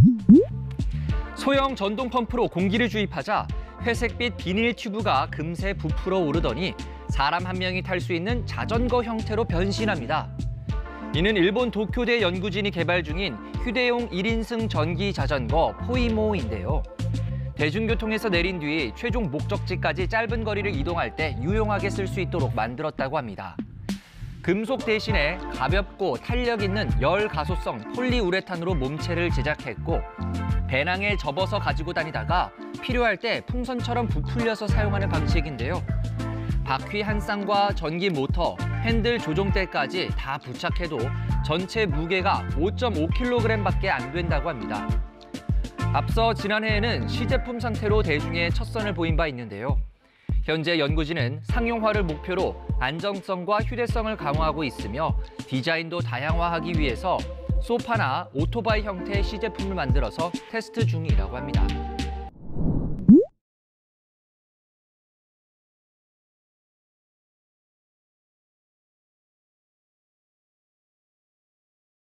소형 전동 펌프로 공기를 주입하자 회색빛 비닐 튜브가 금세 부풀어 오르더니 사람 한 명이 탈 수 있는 자전거 형태로 변신합니다. 이는 일본 도쿄대 연구진이 개발 중인 휴대용 1인승 전기 자전거 포이모인데요. 대중교통에서 내린 뒤 최종 목적지까지 짧은 거리를 이동할 때 유용하게 쓸 수 있도록 만들었다고 합니다. 금속 대신에 가볍고 탄력 있는 열 가소성 폴리우레탄으로 몸체를 제작했고 배낭에 접어서 가지고 다니다가 필요할 때 풍선처럼 부풀려서 사용하는 방식인데요. 바퀴 한 쌍과 전기 모터, 핸들 조종대까지 다 부착해도 전체 무게가 5.5kg밖에 안 된다고 합니다. 앞서 지난해에는 시제품 상태로 대중에 첫 선을 보인 바 있는데요. 현재 연구진은 상용화를 목표로 안정성과 휴대성을 강화하고 있으며 디자인도 다양화하기 위해서 소파나 오토바이 형태의 시제품을 만들어서 테스트 중이라고 합니다.